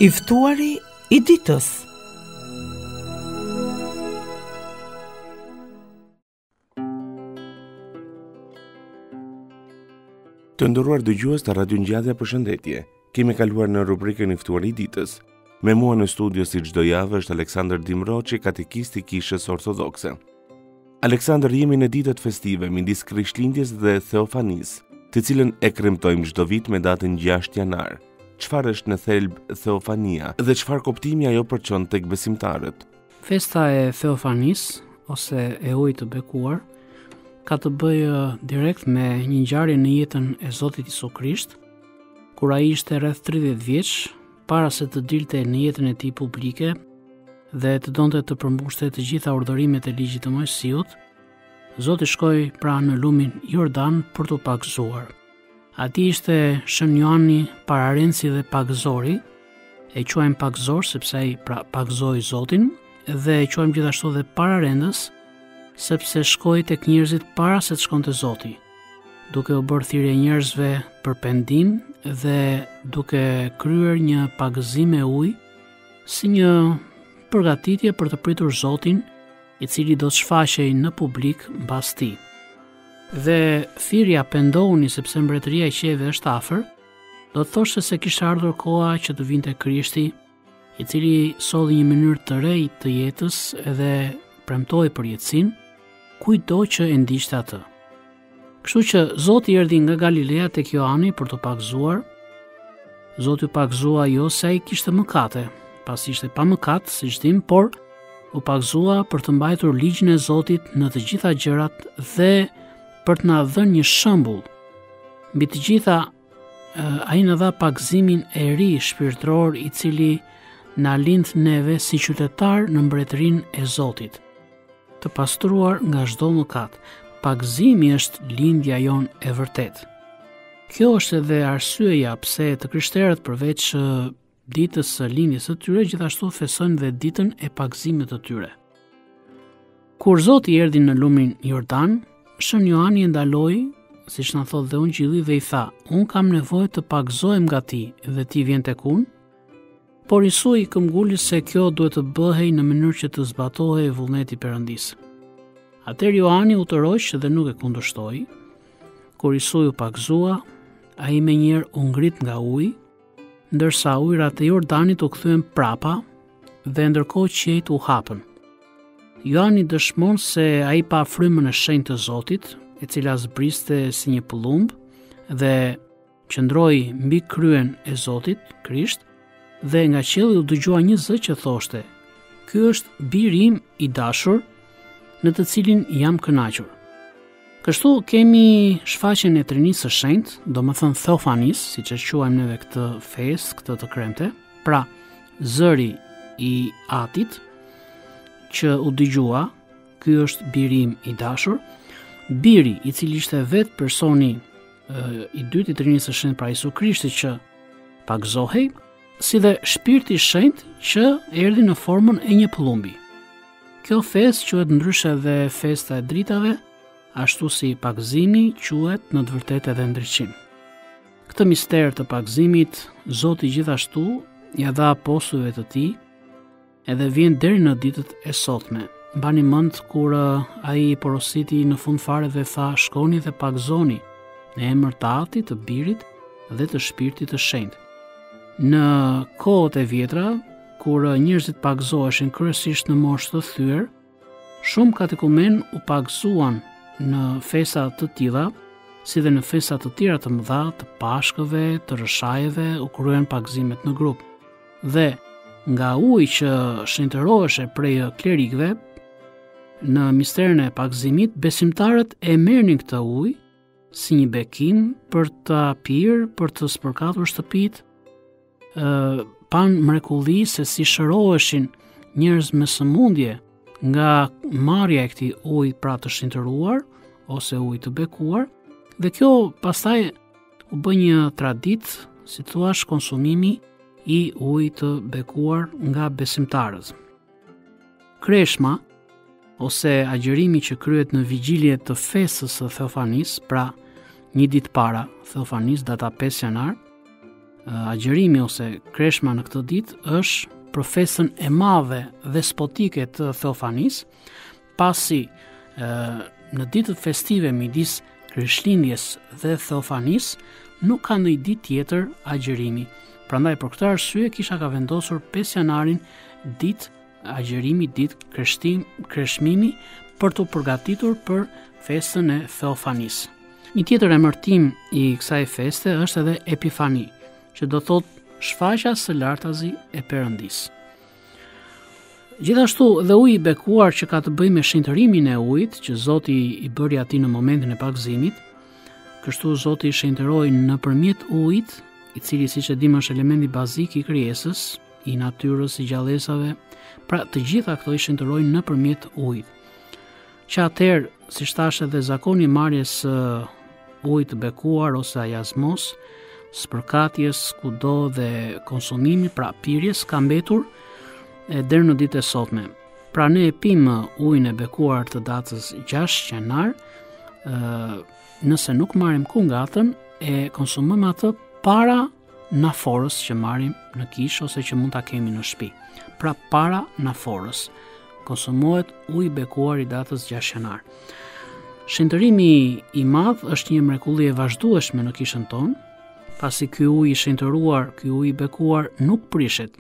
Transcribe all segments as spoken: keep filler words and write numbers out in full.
I ftuari i ditës. Të nderuar dëgjues të Radio Ngjallja, përshëndetje. Kemi kaluar në rubrikën i ftuari i ditës. Me mua në studio si çdo javë është Aleksandër Dimroçi, katekist i Kishës Ortodokse. Aleksandër, jemi në ditët festive midis Krishtlindjes dhe Theofanisë, të cilën e kremtojmë çdo vit me datën gjashtë janar. Çfarë është në thelb Theofania dhe çfarë kuptimi ajo përçon tek besimtarët? Festa e Theofanisë ose e ujit të bekuar ka të bëjë direkt me një ngjarje në jetën e Zotit Isu Krisht, kur ai ishte rreth tridhjetë vjeç, para se të dilte në jetën e tij publike dhe të donte të përmbushte të gjitha urdhërimet e ligjit të Mojsiut, Zoti shkoi pra në lumin Jordan për t'u pagëzuar. Ati ishte Shën Joani pararenci dhe pagëzori, e quajmë pagëzor sepse ai pra pagëzoi Zotin, dhe e quajmë gjithashtu dhe pararendës, sepse shkoi tek njerëzit para se të shkonte Zoti, duke u bërë thirrje njerëzve për pendim dhe duke kryer një pagëzim me ujë si një përgatitje për të pritur Zotin, i cili do të shfaqej në publik mbas tij. Dhe thirrja pendohuni sepse mbretëria e qiejve është afër, do të thoshte se kishte ardhur koha që të vinte Krishti, i cili solli një mënyrë të re të jetës dhe premtoi për jetësinë kujdo që e ndiqte atë. Kështu që Zoti erdhi nga Galilea tek Johani për të pagëzuar. Zoti u pagëzua jo se ai kishte mëkate, pasi ishte pa mëkat, siç dim, por u pagëzua për të mbajtur ligjin e Zotit në të gjitha gjërat dhe për të na dhënë një shembull. Mbi të gjitha, ai na dha pagëzimin e ri shpirtëror i cili na lind neve si qytetar në mbretërinë e Zotit, të pastruar nga çdo mëkat. Pagëzimi është lindja jon e vërtet. Kjo është edhe arsyeja pse të krishterët përveç ditës së lindjes së tyre, gjithashtu festojnë dhe ditën e pagëzimit të tyre. Kur Zoti erdhi në lumin Jordan, Shën Joani e ndaloi, siç na thot dhe Ungjilli, dhe i tha: "Unë kam nevojë të pagëzohem nga ti dhe ti vjen tek unë." Por Isu i këmbguli se kjo duhet të bëhej në mënyrë që të zbatohej vullneti i Perëndisë. Atëherë Joani u tërhoq dhe nuk e kundërshtoi. Kur Isu u pagëzua, ai menjëherë u ngrit nga uji, ndërsa ujërat e Jordanit u kthyen prapa dhe ndërkohë qiejt u hapën. Joani dëshmon se ai pa frymën e shenjtë të Zotit, e cila zbriste si një pëllumb dhe qëndroi mbi kryen e Zotit Krisht, dhe nga qielli u dëgjua një zë që thoshte: "Ky është biri im i dashur, në të cilin jam kënaqur." Kështu kemi shfaqjen e Trinisë së Shenjtë, domethënë Theofanisë, siç e quajmë neve këtë festë, këtë të kremte, pra zëri i Atit që u dëgjua: "Ky është biri im i dashur", biri i cili ishte vetë personi e, i dytë i Trinisë së Shenjtë, pra Isu Krishti, që pagëzohej, si dhe Shpirti i Shenjtë që erdhi në formën e një pëllumbi. Kjo festë quhet ndryshe dhe festa e dritave, ashtu si pagëzimi quhet në të vërtetë edhe ndriçim. Këtë mister të pagëzimit Zoti gjithashtu ja dha apostujve të tij, edhe vjen deri në ditët e sotme. Mbani mend kur ai porositi në fund fare dhe tha: "Shkoni dhe pagëzoni në emër të Atit, të Birit dhe të Shpirtit të Shenjtë." Në kohët e vjetra, kur njerëzit pagëzoheshin kryesisht në moshë të thyer, shumë katekumen u pagëzuan në festa të tilla, si dhe në festa të tjera të mëdha, të Pashkëve, të Rëshajeve, u kryen pagëzimet në grup. Dhe nga uji që shenjtëroheshe prej klerikëve, në misterin e pagëzimit, besimtarët e merrnin këtë ujë si një bekim për ta pirë, për të spërkatur shtëpitë, ë pan mrekulli se si shëroheshin njerëz me sëmundje nga marrja e këtij uji pra të shenjtëruar ose uji të bekuar, dhe kjo pastaj u bë një traditë, si thua, konsumimi i ujit të bekuar nga besimtarët. Kreshma ose agjërimi që kryhet në vigjilje të festës së Theofanisë, pra një ditë para Theofanisë, data pesë janar, agjerimi ose kreshma në këtë ditë është për festën e madhe despotike të Theofanis, pasi e, në ditët festive midis Krishtlindjes dhe Theofanis nuk ka ndonjë ditë tjetër agjerimi. Prandaj për këtë arsye kisha ka vendosur pesë janarin ditë agjerimi, ditë kreshtim, kreshmimi për të përgatitur për festën e Theofanis. Një tjetër emërtim i kësaj feste është edhe Epifani, që do thot shfaqja së lartazi e Perëndis. Gjithashtu dhe uji i bekuar që ka të bëjë me shenjtërimin e ujit që Zoti i bëri atij në momentin e pagëzimit, kështu Zoti i shenjtëroi nëpërmjet ujit, i cili siç e dimë është elementi bazik i krijesës, i natyrës, i gjallësave, pra të gjitha këto i shenjtëroi nëpërmjet ujit. Që atëherë, siç thash edhe zakoni i marrjes së ujit të bekuar ose ajazmos, spërkatjes kudo dhe konsumimi, pra pirjes, ka mbetur e deri në ditën e sotme. Pra ne e pim ujin e bekuar të datës gjashtë janar, ë nëse nuk marrim kungatën e konsumojmë atë para naforës që marrim në kishë ose që mund ta kemi në shtëpi. Pra para naforës konsumohet uji i bekuar i datës gjashtë janar. Shenjtërimi i madh është një mrekulli e vazhdueshme në kishën tonë, pasi ky ujë i shenjtëruar, ky ujë i bekuar nuk prishet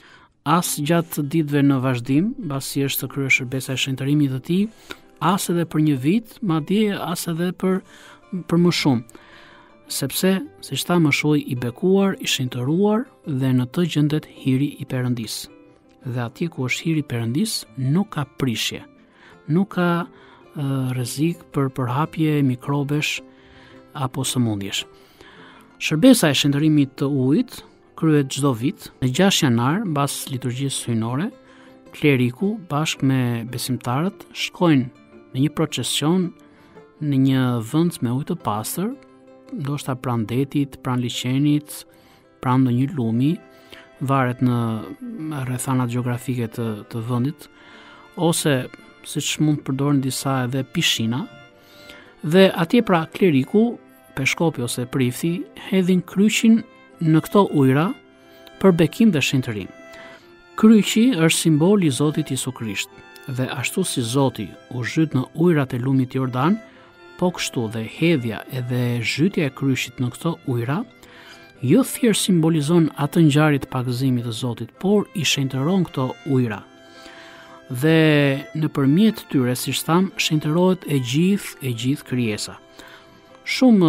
as gjatë ditëve në vazhdim, pasi është të kryer shërbesa e shenjtërimit të tij, as edhe për një vit, madje as edhe për për më shumë. Sepse, siç thamë, është ujë i bekuar, i shenjtëruar dhe në të gjendet hiri i Perëndis. Dhe atje ku është hiri i Perëndis nuk ka prishje, nuk ka uh, rrezik për përhapje mikrobesh apo sëmundjesh. Shërbesa e shenjtërimit të ujit kryhet çdo vit në gjashtë janar mbas liturgjisë hyjnore. Kleriku bashkë me besimtarët shkojnë në një procesion në një vend me ujë të pastër, ndoshta pranë detit, pranë liçenit, pranë ndonjë lumi, varet në rrethanat gjeografike të, të vendit, ose siç mund të përdoren disa edhe pishina. Dhe atje pra kleriku, peshkopi ose prifti, hedhin kryqin në këto ujëra për bekim dhe shenjtërim. Kryqi është simbol i Zotit Jezu Krisht, dhe ashtu si Zoti u zhyt në ujërat e lumit Jordan, po kështu dhe hedhja edhe zhytja e kryqit në këto ujëra, jo thjesht simbolizon atë ngjarje të pagëzimit të Zotit, por i shenjtëron këto ujëra. Dhe nëpërmjet tyre, siç tham, shenjtërohet e gjithë e gjithë krijesa. Shumë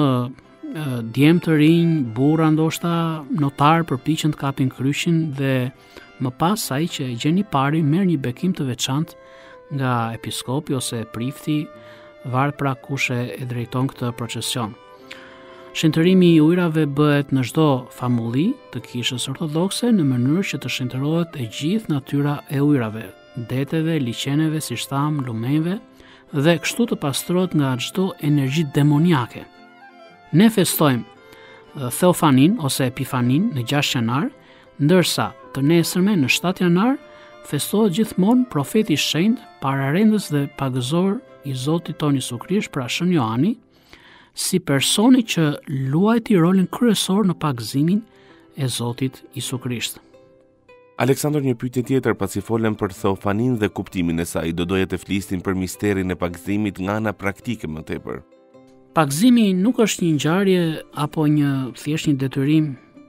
djemë të rinj, burra ndoshta, notar përpiqen të kapin kryqin dhe më pas ai që e gjen i pari merr një bekim të veçantë nga episkopi ose prifti, varet pra kush e drejton këtë procesion. Shenjtërimi i ujrave bëhet në çdo famulli të kishës ortodokse në mënyrë që të shenjtërohet e gjithë natyra e ujrave, deteve, liçeneve, siç tham, lumenjve, dhe kështu të pastrohet nga çdo energji demoniake. Ne festojmë Theofanin ose Epifanin në gjashtë janar, ndërsa të nesërme në shtatë janar festohet gjithmonë profeti i shenjtë, pararendës dhe pagëzor i Zotit tonë Jezu Krisht, pra Shën Johani, si personi që luajti rolin kryesor në pagëzimin e Zotit Jezu Krisht. Aleksandër, një pyetje tjetër, pasi folëm për Theofanin dhe kuptimin e saj, do doja të flisnim për misterin e pagëzimit nga ana praktike më tepër. Pagëzimi nuk është një ngjarje apo një thjesht një detyrim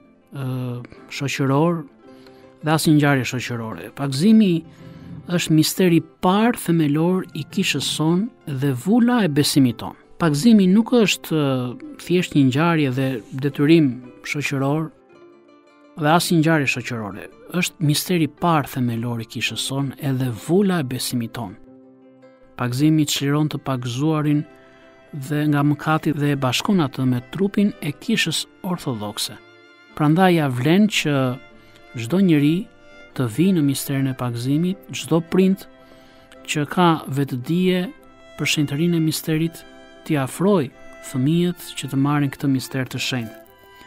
ë shoqëror dhe as një ngjarje shoqërore. Pagëzimi është misteri i parë themelor i kishës sonë dhe vula e besimit tonë. Pagëzimi nuk është thjesht një ngjarje dhe detyrim shoqëror dhe as një ngjarje shoqërore. Është misteri i parë themelor i kishës sonë edhe vula e besimit tonë. Pagëzimi çliron të pagëzuarin dhe nga mëkati dhe e bashkon atë me trupin e kishës ortodokse. Prandaj ja vlen që çdo njeri të vijë në misterin e pagëzimit, çdo prind që ka vetëdije për shenjtërinë e misterit, t'i afroj fëmijët që të marrin këtë mister të shenjtë.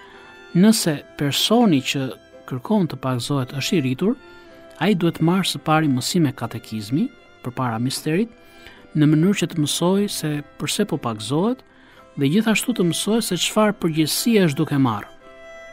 Nëse personi që kërkon të pagëzohet është i rritur, ai duhet marrë së pari mësime katekizmi përpara misterit, në mënyrë që të mësoj se përse po pagëzohet dhe gjithashtu të mësoj se çfarë përgjegjësie është duke marrë.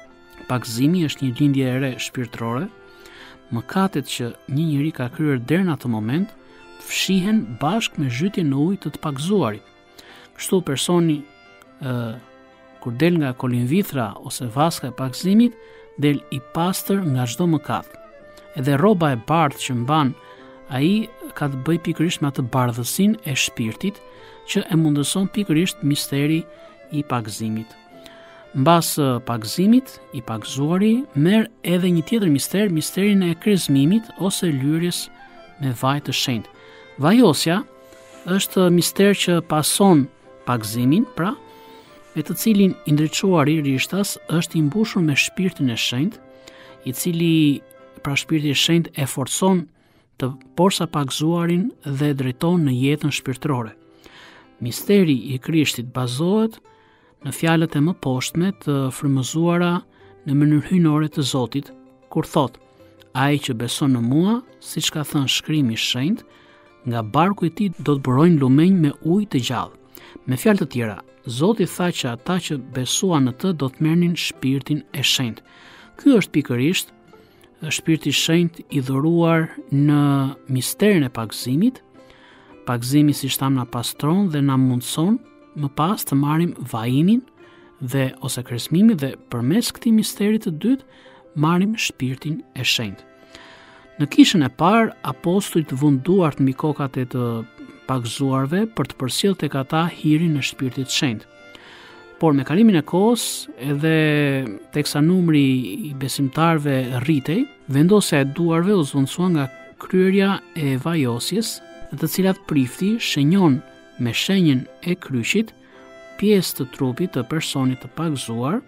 Pagëzimi është një lindje e re shpirtërore. Mëkatet që një njeri ka kryer deri në atë moment fshihen bashkë me zhytjen në ujë të të pagëzuarit. Kështu personi ë kur del nga kolinvithra ose vaska e pagëzimit, del i pastër nga çdo mëkat. Edhe rroba e bardhë që mban ai ka të bëjë pikërisht me atë bardhësinë e shpirtit që e mundëson pikërisht misteri i pagëzimit. Mbas pagëzimit, i pagëzuari merr edhe një tjetër mister, misterin e krezmimit ose lyrjes me vaj të shenjtë. Vajosja është mister që pason pagëzimin, pra me të cilin i ndriçuari rishtas është i mbushur me shpirtin e shenjtë, i cili pra shpirti i shenjtë e forcon të posaçpagëzuarin dhe drejton në jetën shpirtërore. Misteri i Krishtit bazohet në fjalët e mëposhtme të frymëzuara në mënyrë hyjnore të Zotit, kur thot: ai që beson në mua, siç ka thënë Shkrimi i Shenjtë, nga barku i tij do të burojnë lumenj me ujë të gjallë. Me fjalë të tjera, Zoti tha që ata që besuan në të do të merrnin shpirtin e shenjtë. Ky është pikërisht shpirti i shenjtë i dhuruar në misterin e pagëzimit. Pagëzimi, si tham, na pastron dhe na mundson më pas të marrim vajimin dhe ose krezmimin dhe përmes këtij misteri të dytë marrim shpirtin e shenjtë. Në kishën e parë, apostujt vun duart mbi kokat e të pagëzuarve për të përcjellë tek ata hirin e shpirtit të shenjtë. Por me kalimin e kohës, edhe teksa numri i besimtarëve rritej, vendosja e duarve u zvendësua nga kryerja e vajosjes, të cilat prifti shenjon me shenjën e kryqit pjesë të trupit të personit të pagëzuar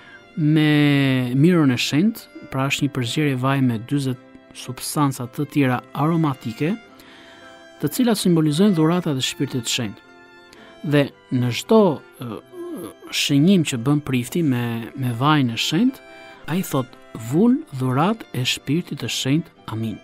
me mirën e shenjtë, pra është një përzgjerje vaj me dyzet substanca të tjera aromatike, të cilat simbolizojnë dhuratat e shpirtit të shenjtë. Dhe në çdo shënjim që bën prifti me me vajin e shenjtë, ai thot: vul dhurat e shpirtit të shenjtë. Amin.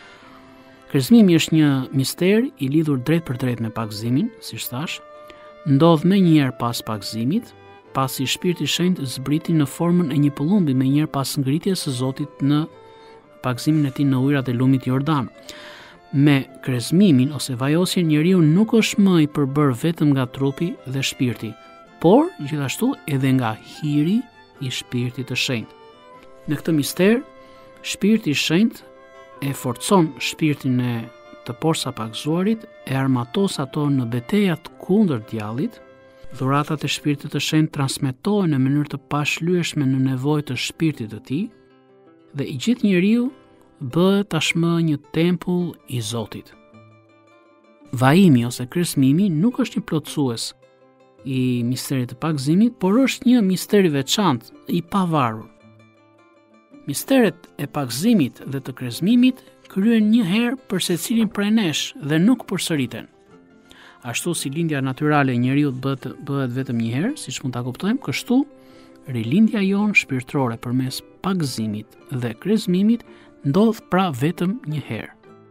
Krezmimi është një mister i lidhur drejt për drejt me pagëzimin, siç thash. Ndodh më njëherë pas pagëzimit, pasi shpirti i shenjtë zbriti në formën e një pëllumbi më njëherë pas ngritjes së Zotit në pagëzimin e tij në ujërat e lumit Jordan. Me krezmimin ose vajosjen, njeriu nuk është më i përbër vetëm nga trupi dhe shpirti, por gjithashtu edhe nga hiri i shpirtit të shenjtë. Në këtë mister, shpirti i shenjtë e forcon shpirtin e të posaçpagëzuarit, e armatos ato në betejat kundër djallit. Dhuratat e shpirtit të shenjtë transmetohen në mënyrë të pashlyeshme në nevojët e shpirtit të tij, dhe i gjithë njeriu bëhet tashmë një tempull i Zotit. Vajimi ose krezmimi nuk është një plotësues i misterit të pagëzimit, por është një mister i veçantë, i pavarur. Misteret e pagëzimit dhe të krezmimit kryen një herë për secilin prej nesh dhe nuk përsëriten. Ashtu si lindja natyrale e njeriut bëhet, bëhet vetëm një herë, siç mund ta kuptojmë, kështu rilindja jonë shpirtërore përmes pagëzimit dhe krezmimit ndodh pra vetëm një herë.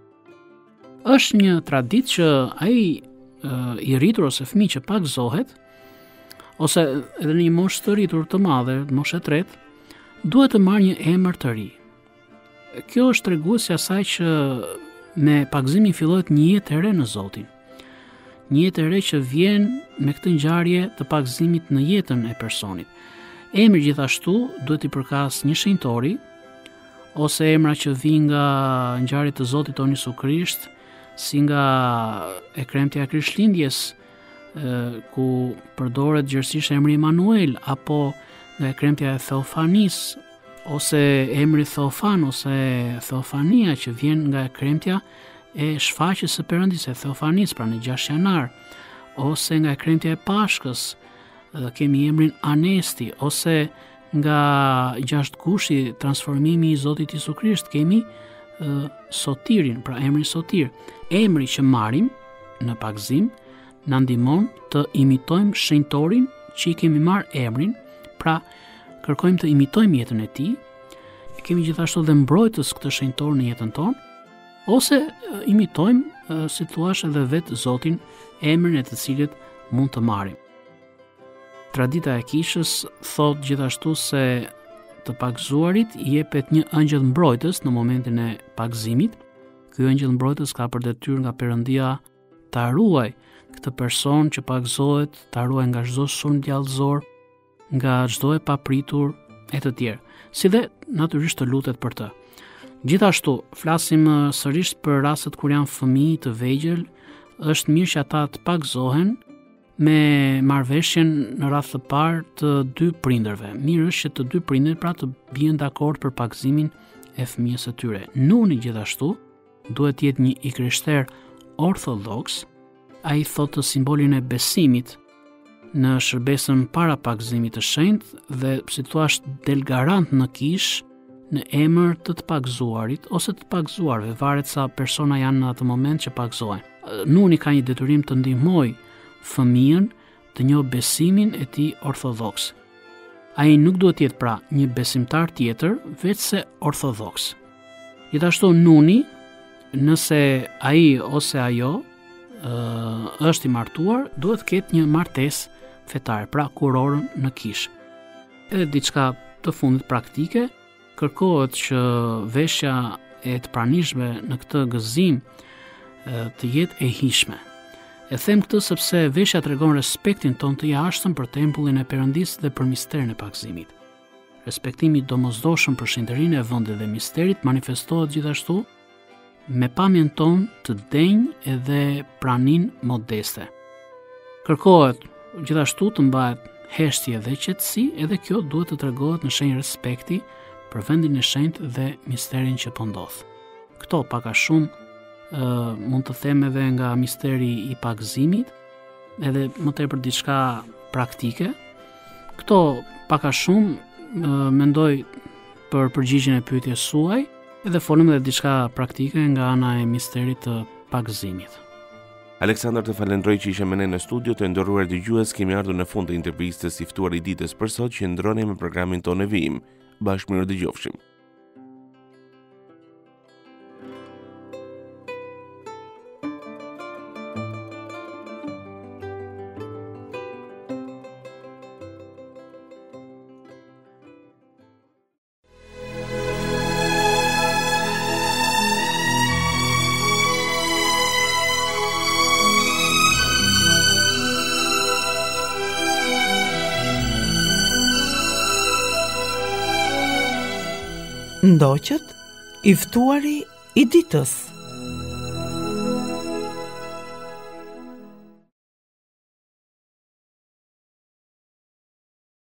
Është një traditë që ai i rritur ose fëmijë që pagëzohet, ose edhe në një moshë të rritur të madhe, moshë e tretë, duhet të marrë një emër të ri. Kjo është treguesi asaj që me pagëzimin fillohet një jetë e re në Zotin. Një jetë e re që vjen me këtë ngjarje të pagëzimit në jetën e personit. Emri gjithashtu duhet i përkas një shenjtori, ose emra që vijnë nga ngjarjet e Zotit tonë Jezu Krisht, si nga e kremtja e Krishtlindjes, ku përdoret gjithsesi emri Emanuel, apo nga e kremtja e Theofanis, ose emri Theofan ose Theofania që vjen nga e kremtja e shfaqjes së Perëndis e Theofanis, pra në gjashtë janar, ose nga e kremtja e Pashkës, kemi emrin Anesti, ose nga gjashtë gushi transformimi i Zotit Jezu Krisht, kemi uh, Sotirin, pra emrin Sotir. Emri që marrim në pagëzim na ndihmon të imitojmë shenjtorin që i kemi marrë emrin, pra kërkojmë të imitojmë jetën e tij. Kemi gjithashtu dhe mbrojtës këtë shenjtor në jetën tonë, ose uh, imitojmë, uh, si thua, edhe vetë Zotin, emrin e të cilit mund të marrim. Tradita e kishës thot gjithashtu se të pagzuarit i jepet një ëngjëll mbrojtës në momentin e pagëzimit. Ky ëngjëll mbrojtës ka për detyrë nga Perëndia ta ruaj këtë person që pagëzohet, ta ruaj nga çdo sulm djallëzor, nga çdo e papritur e të tjerë, si dhe natyrisht të lutet për të. Gjithashtu, flasim sërish për rastet kur janë fëmijë të vegjël, është mirë që ata të pagëzohen me marrëveshjen në radhë të parë të dy prindërve. Mirë është që të dy prindërit pra të bien dakord për pagëzimin e fëmijës së tyre. Nuni gjithashtu duhet të jetë një i krishter orthodoks. Ai thotë simbolin e besimit në shërbesën para pagëzimit të shenjtë dhe si thua del garant në kish në emër të të pagëzuarit ose të pagëzuarve, varet sa persona janë në atë moment që pagëzohen. Nuni ka një detyrim të ndihmojë fëmijën të njohë besimin e tij orthodoks. Ai nuk duhet të jetë pra një besimtar tjetër, veçse orthodoks. Gjithashtu nuni, nëse ai ose ajo ë është i martuar, duhet të ketë një martesë fetare, pra kurorën në kishë. Edhe diçka të fundit praktike, kërkohet që veshja e të pranishme në këtë gëzim të jetë e hishme. E them këtë sepse veshja tregon respektin ton të jashtëm për tempullin e Perëndisë dhe për misterin e pagëzimit. Respektimi i domosdoshëm për shenjtërinë e vendit dhe misterit manifestohet gjithashtu me pamjen ton të denjë edhe pranin modeste. Kërkohet gjithashtu të mbahet heshtje dhe qetësi, edhe kjo duhet të tregohet në shenjë respekti për vendin e shenjtë dhe misterin që po ndodh. Këto pak a shumë Uh, mund të them edhe nga misteri i pagëzimit, edhe më tepër diçka praktike. Këto pak a shumë uh, mendoj për përgjigjen e pyetjes suaj, edhe folëm edhe diçka praktike nga ana e misterit të pagëzimit. Aleksandër, të falenderoj që ishe me ne në studio. Të nderuar dëgjues, kemi ardhur në fund të intervistës i ftuar i ditës për sot, që ndroni me programin tonë e vijim. Bashkë mirëdëgjofshim. Ndoqët i ftuari i ditës.